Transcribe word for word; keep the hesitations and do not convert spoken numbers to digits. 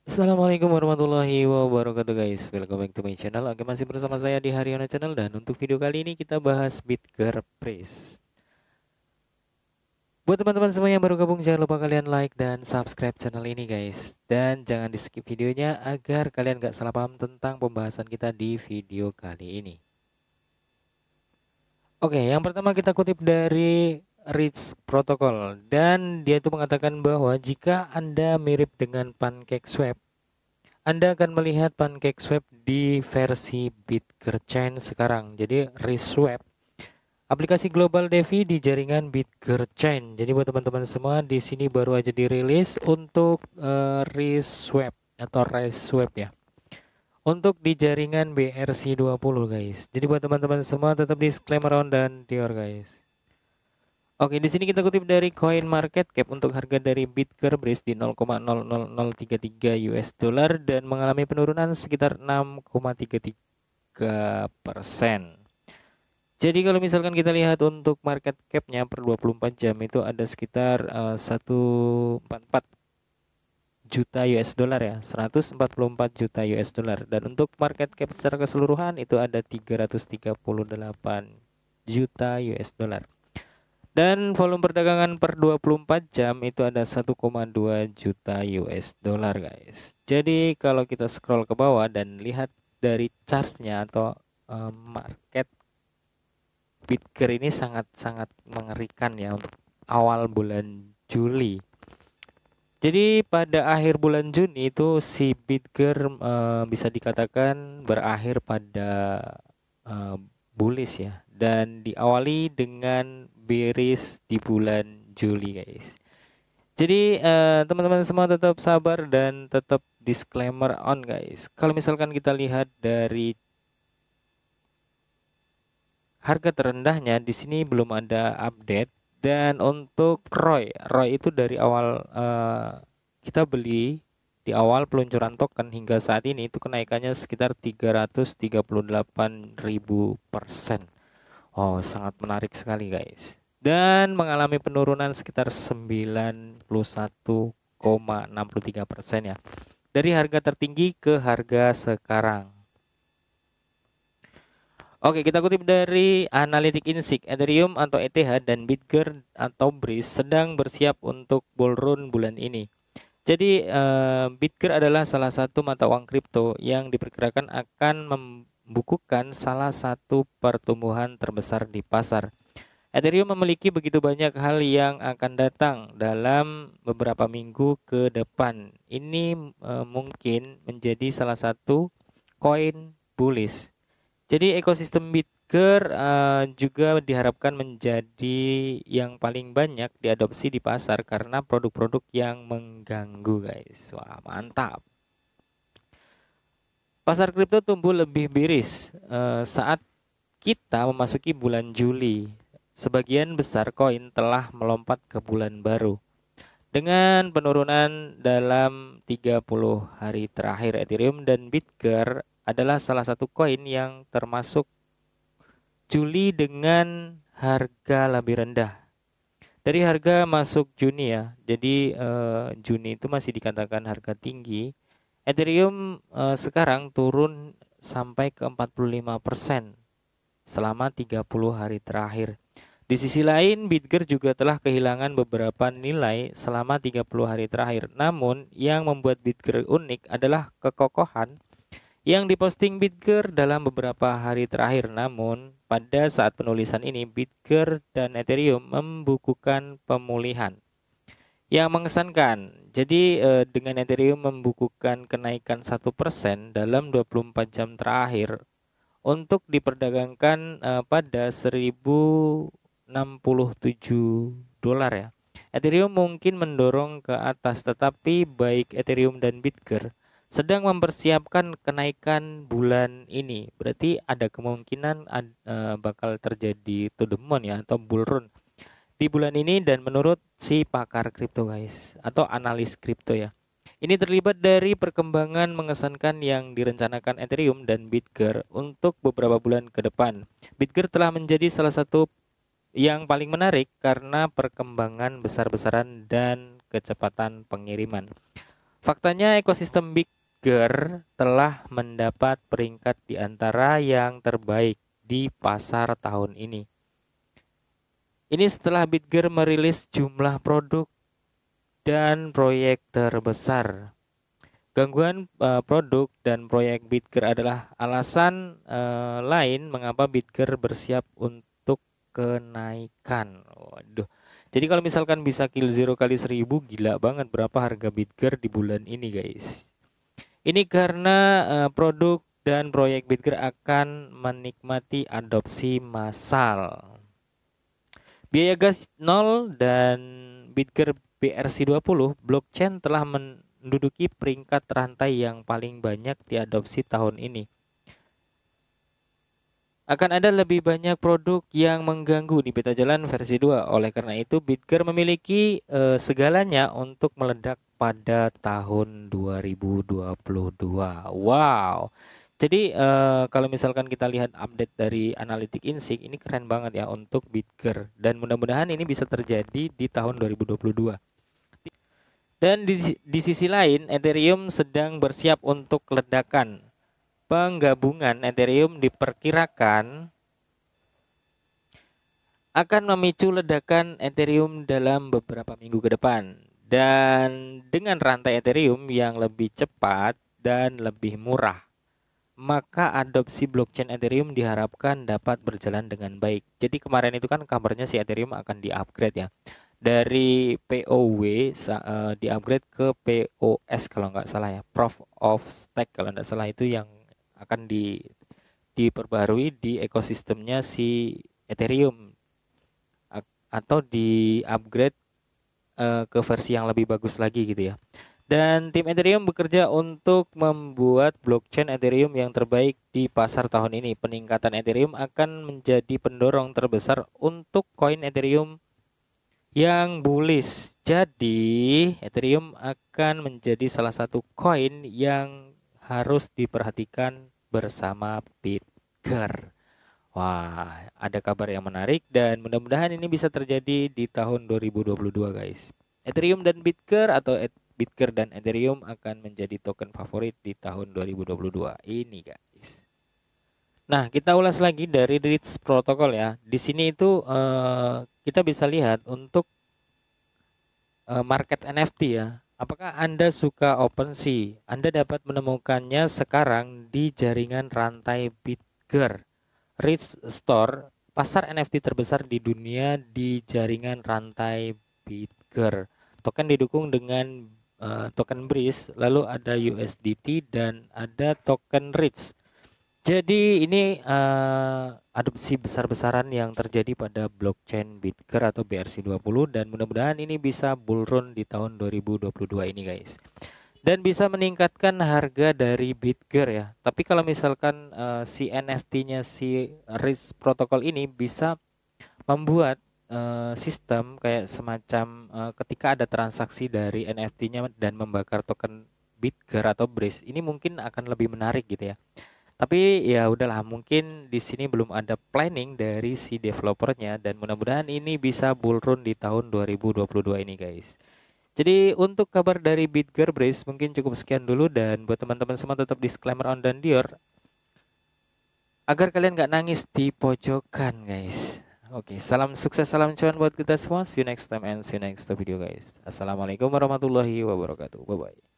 Assalamualaikum warahmatullahi wabarakatuh guys. Welcome back to my channel. Oke, masih bersama saya di Haryono Channel, dan untuk video kali ini kita bahas Bitger Praise. Buat teman-teman semua yang baru gabung, jangan lupa kalian like dan subscribe channel ini guys. Dan jangan di skip videonya agar kalian gak salah paham tentang pembahasan kita di video kali ini. Oke, yang pertama kita kutip dari Rich Protocol, dan dia itu mengatakan bahwa jika Anda mirip dengan PancakeSwap, Anda akan melihat PancakeSwap di versi BitGerChain sekarang. Jadi RiSwap, aplikasi global DeFi di jaringan BitGerChain. Jadi buat teman-teman semua, di sini baru aja dirilis untuk uh, RiSwap atau RiSwap ya. Untuk di jaringan B R C dua puluh guys. Jadi buat teman-teman semua tetap disclaimer on dan Dior guys. Oke, di sini kita kutip dari Coin Market Cap untuk harga dari Bitger Breeze di nol koma nol nol nol tiga tiga U S dollar dan mengalami penurunan sekitar enam koma tiga tiga persen. Jadi kalau misalkan kita lihat untuk market cap-nya per dua puluh empat jam itu ada sekitar uh, seratus empat puluh empat juta U S dollar ya, seratus empat puluh empat juta U S dollar, dan untuk market cap secara keseluruhan itu ada tiga ratus tiga puluh delapan juta U S dollar. Dan volume perdagangan per dua puluh empat jam itu ada satu koma dua juta U S dollar guys. Jadi kalau kita scroll ke bawah dan lihat dari chartnya atau uh, market Bitger ini sangat-sangat mengerikan ya untuk awal bulan Juli. Jadi pada akhir bulan Juni itu si Bitger uh, bisa dikatakan berakhir pada uh, bullish ya, dan diawali dengan bearish di bulan Juli guys. Jadi uh, teman-teman semua tetap sabar dan tetap disclaimer on guys. Kalau misalkan kita lihat dari harga terendahnya di sini belum ada update, dan untuk R O I, R O I itu dari awal uh, kita beli di awal peluncuran token hingga saat ini itu kenaikannya sekitar tiga ratus tiga puluh delapan ribu persen. Oh, sangat menarik sekali guys. Dan mengalami penurunan sekitar sembilan puluh satu koma enam tiga persen ya. Dari harga tertinggi ke harga sekarang. Oke, kita kutip dari Analytic Insight, Ethereum atau E T H dan Bitger atau Breeze sedang bersiap untuk bull run bulan ini. Jadi uh, Bitger adalah salah satu mata uang kripto yang diperkirakan akan membukukan salah satu pertumbuhan terbesar di pasar. Ethereum memiliki begitu banyak hal yang akan datang dalam beberapa minggu ke depan. Ini uh, mungkin menjadi salah satu koin bullish. Jadi ekosistem Bitger uh, juga diharapkan menjadi yang paling banyak diadopsi di pasar karena produk-produk yang mengganggu guys. Wah, mantap. Pasar kripto tumbuh lebih bearish uh, saat kita memasuki bulan Juli. Sebagian besar koin telah melompat ke bulan baru. Dengan penurunan dalam tiga puluh hari terakhir, Ethereum dan Bitger adalah salah satu koin yang termasuk Juli dengan harga lebih rendah. Dari harga masuk Juni ya. Jadi eh, Juni itu masih dikatakan harga tinggi. Ethereum eh, sekarang turun sampai ke empat puluh lima persen selama tiga puluh hari terakhir. Di sisi lain, Bitger juga telah kehilangan beberapa nilai selama tiga puluh hari terakhir. Namun, yang membuat Bitger unik adalah kekokohan yang diposting Bitger dalam beberapa hari terakhir. Namun, pada saat penulisan ini, Bitger dan Ethereum membukukan pemulihan yang mengesankan. Jadi, eh, dengan Ethereum membukukan kenaikan satu persen dalam dua puluh empat jam terakhir untuk diperdagangkan eh, pada seribu enam puluh tujuh dolar ya. Ethereum mungkin mendorong ke atas, tetapi baik Ethereum dan Bitger sedang mempersiapkan kenaikan bulan ini. Berarti ada kemungkinan ad, uh, bakal terjadi to the moon ya, atau bull run di bulan ini. Dan menurut si pakar kripto guys, atau analis kripto ya, ini terlibat dari perkembangan mengesankan yang direncanakan Ethereum dan Bitger untuk beberapa bulan ke depan. Bitger telah menjadi salah satu yang paling menarik karena perkembangan besar-besaran dan kecepatan pengiriman. Faktanya ekosistem Bitger telah mendapat peringkat di antara yang terbaik di pasar tahun ini. Ini setelah Bitger merilis jumlah produk dan proyek terbesar. Gangguan uh, produk dan proyek Bitger adalah alasan uh, lain mengapa Bitger bersiap untuk kenaikan. Waduh. Jadi kalau misalkan bisa kill zero kali seribu, gila banget berapa harga Bitger di bulan ini, guys. Ini karena uh, produk dan proyek Bitger akan menikmati adopsi massal. Biaya gas nol dan Bitger B R C dua puluh blockchain telah menduduki peringkat rantai yang paling banyak diadopsi tahun ini. Akan ada lebih banyak produk yang mengganggu di beta jalan versi dua. Oleh karena itu, Bitger memiliki eh, segalanya untuk meledak pada tahun dua ribu dua puluh dua. Wow. Jadi eh, kalau misalkan kita lihat update dari Analytic Insight, ini keren banget ya untuk Bitger, dan mudah-mudahan ini bisa terjadi di tahun dua ribu dua puluh dua. Dan di, di sisi lain, Ethereum sedang bersiap untuk ledakan. Penggabungan Ethereum diperkirakan akan memicu ledakan Ethereum dalam beberapa minggu ke depan. Dan dengan rantai Ethereum yang lebih cepat dan lebih murah, maka adopsi blockchain Ethereum diharapkan dapat berjalan dengan baik. Jadi kemarin itu kan kabarnya si Ethereum akan di-upgrade ya. Dari P O W uh, di-upgrade ke P O S kalau nggak salah ya. Proof of Stake kalau nggak salah, itu yang akan di diperbarui di ekosistemnya si Ethereum, atau di-upgrade uh, ke versi yang lebih bagus lagi gitu ya. Dan tim Ethereum bekerja untuk membuat blockchain Ethereum yang terbaik di pasar tahun ini. Peningkatan Ethereum akan menjadi pendorong terbesar untuk koin Ethereum yang bullish. Jadi, Ethereum akan menjadi salah satu koin yang harus diperhatikan bersama Bitger. Wah, ada kabar yang menarik dan mudah-mudahan ini bisa terjadi di tahun dua ribu dua puluh dua, guys. Ethereum dan Bitger atau Bitger dan Ethereum akan menjadi token favorit di tahun dua ribu dua puluh dua ini, guys. Nah, kita ulas lagi dari Rich Protocol ya. Di sini itu uh, kita bisa lihat untuk uh, market N F T ya. Apakah Anda suka OpenSea? Anda dapat menemukannya sekarang di jaringan rantai Bitger. Rich Store, pasar N F T terbesar di dunia di jaringan rantai Bitger. Token didukung dengan Uh, token Breeze, lalu ada U S D T dan ada token Rich. Jadi ini uh, adopsi besar-besaran yang terjadi pada blockchain Bitger atau B R C dua puluh, dan mudah-mudahan ini bisa bull run di tahun dua ribu dua puluh dua ini, guys. Dan bisa meningkatkan harga dari Bitger ya. Tapi kalau misalkan uh, si N F T-nya si Rich Protocol ini bisa membuat Uh, sistem kayak semacam uh, ketika ada transaksi dari N F T-nya dan membakar token Bitger atau Breeze, ini mungkin akan lebih menarik gitu ya. Tapi ya udahlah, mungkin di sini belum ada planning dari si developernya, dan mudah-mudahan ini bisa bull run di tahun dua ribu dua puluh dua ini, guys. Jadi untuk kabar dari Bitger Breeze mungkin cukup sekian dulu, dan buat teman-teman semua tetap disclaimer on dan Dior agar kalian nggak nangis di pojokan, guys. Oke, salam sukses, salam cuan buat kita semua. See you next time and see you next video, guys. Assalamualaikum warahmatullahi wabarakatuh. Bye bye.